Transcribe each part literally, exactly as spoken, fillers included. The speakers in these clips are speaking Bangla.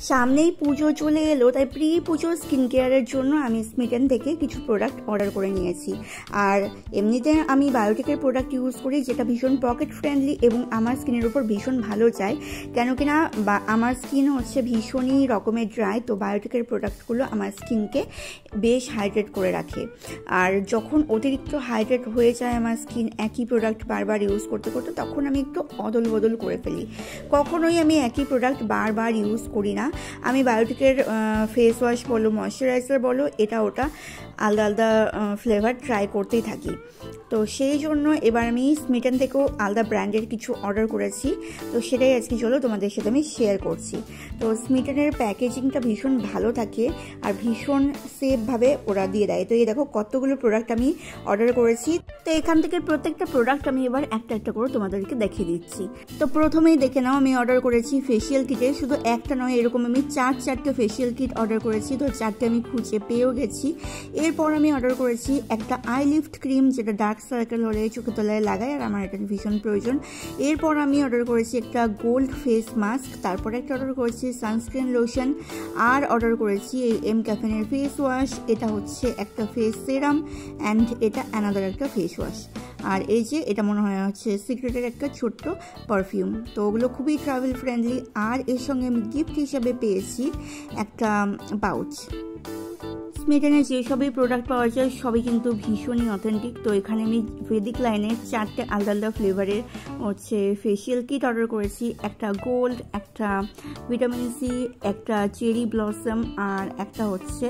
সামনেই পুজো চলে এলো, তাই প্রি পুজো স্কিন কেয়ারের জন্য আমি স্মিটেন থেকে কিছু প্রোডাক্ট অর্ডার করে নিয়েছি। আর এমনিতে আমি বায়োটিকের প্রোডাক্ট ইউজ করি, যেটা ভীষণ পকেট ফ্রেন্ডলি এবং আমার স্কিনের উপর ভীষণ ভালো যায়। কেন কিনা বা আমার স্কিন হচ্ছে ভীষণই রকমের ড্রাই, তো বায়োটিকের প্রোডাক্টগুলো আমার স্কিনকে বেশ হাইড্রেট করে রাখে। আর যখন অতিরিক্ত হাইড্রেট হয়ে যায় আমার স্কিন একই প্রোডাক্ট বারবার ইউজ করতে করতে, তখন আমি একটু অদল বদল করে ফেলি। কখনোই আমি একই প্রোডাক্ট বারবার ইউজ করি না। আমি বায়োটিকের ফেস ওয়াশ বলো, ময়শ্চারাইজার বলো, এটা ওটা আলাদা আলাদা ফ্লেভার ট্রাই করতেই থাকি। তো সেই জন্য এবার আমি স্মিটেন থেকেও আলাদা ব্র্যান্ডের কিছু অর্ডার করেছি, তো সেটাই আজকে চলো তোমাদের সাথে আমি শেয়ার করছি। তো স্মিটেনের প্যাকেজিংটা ভীষণ ভালো থাকে আর ভীষণ সেফভাবে ওরা দিয়ে দেয়। তো এই দেখো কতগুলো প্রোডাক্ট আমি অর্ডার করেছি। তো এখান থেকে প্রত্যেকটা প্রোডাক্ট আমি এবার একটা একটা করে তোমাদেরকে দেখিয়ে দিচ্ছি। তো প্রথমেই দেখে নাও, আমি অর্ডার করেছি ফেসিয়াল কিটে, শুধু একটা নয়, এরকম আমি চার চারটে ফেসিয়াল কিট অর্ডার করেছি। তো চারটে আমি খুঁজে পেয়েও গেছি। এরপর আমি অর্ডার করেছি একটা আই লিফট ক্রিম, যেটা ডার্ক সার্কেল হলে চোখের তলায় লাগায়, আর আমার এটা ভীষণ প্রয়োজন। এরপর আমি অর্ডার করেছি একটা গোল্ড ফেস মাস্ক, তারপর একটা অর্ডার করেছি সানস্ক্রিন লোশন, আর অর্ডার করেছি এই এম ক্যাফেনের ফেস ওয়াশ। এটা হচ্ছে একটা ফেস সেরাম অ্যান্ড এটা অ্যানাদার একটা ফেস ওয়াশ। আর এই যে এটা মনে হয় হচ্ছে সিক্রেটের একটা ছোট্ট পারফিউম। তো ওগুলো খুবই ট্রাভেল ফ্রেন্ডলি। আর এর সঙ্গে আমি গিফট হিসাবে পেয়েছি একটা পাউচ। স্মিটেনের যেসবই প্রোডাক্ট পাওয়া যায় সবই কিন্তু ভীষণই অথেন্টিক। তো এখানে আমি ভেদিক লাইনের চারটে আলাদা আলাদা ফ্লেভারের হচ্ছে ফেসিয়াল কিট অর্ডার করেছি। একটা গোল্ড, একটা ভিটামিন সি, একটা চেরি ব্লসম, আর একটা হচ্ছে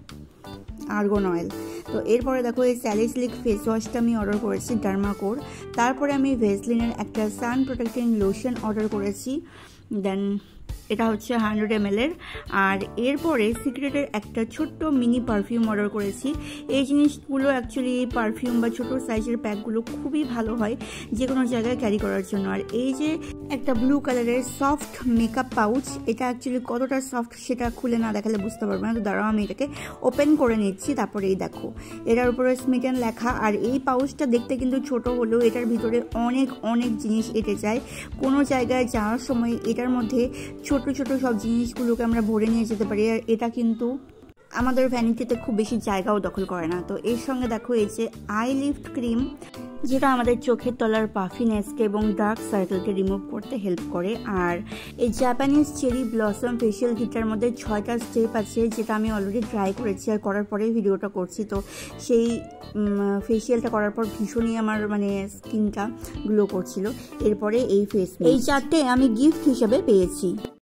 আর্গন অয়েল। তো এরপরে দেখো এই স্যালিসিলিক ফেস ওয়াশটা আমি অর্ডার করেছি ডার্মাকোর। তারপরে আমি ভেসলিনের একটা সান প্রোটেক্টিং লোশন অর্ডার করেছি, দেন এটা হচ্ছে হান্ড্রেড এম এল এর। আর এরপরে সিক্রেটের একটা ছোট্ট মিনি পারফিউম অর্ডার করেছি। এই জিনিসগুলো অ্যাকচুয়ালি পারফিউম বা ছোটো সাইজের প্যাকগুলো খুবই ভালো হয় যে কোনো জায়গায় ক্যারি করার জন্য। আর এই যে একটা ব্লু কালারের সফট মেকআপ পাউচ, এটা অ্যাকচুয়ালি কতটা সফট সেটা খুলে না দেখালে বুঝতে পারবে না। তো দাঁড়াও আমি এটাকে ওপেন করে নিচ্ছি। তারপরে এই দেখো এটার উপরে স্মিটেন লেখা। আর এই পাউচটা দেখতে কিন্তু ছোট হলেও এটার ভিতরে অনেক অনেক জিনিস এঁটে যায়। কোনো জায়গায় যাওয়ার সময় এটার মধ্যে ছোট ছোট সব জিনিসগুলোকে আমরা ভরে নিয়ে যেতে পারি। আর এটা কিন্তু আমাদের ভ্যানিটিতে খুব বেশি জায়গাও দখল করে না। তো এর সঙ্গে দেখো এই যে আই লিফট ক্রিম, যেটা আমাদের চোখের তলার পাফিনেসকে এবং ডার্ক সার্কেলকে রিমুভ করতে হেল্প করে। আর এই জাপানিজ চেরি ব্লসম ফেসিয়াল কিটটার মধ্যে ছয়টা স্টেপ আছে, যেটা আমি অলরেডি ট্রাই করেছি আর করার পরে ভিডিওটা করছি। তো সেই ফেসিয়ালটা করার পর ভীষণই আমার মানে স্কিনটা গ্লো করছিল। এরপরে এই ফেস এই চারটে আমি গিফট হিসেবে পেয়েছি।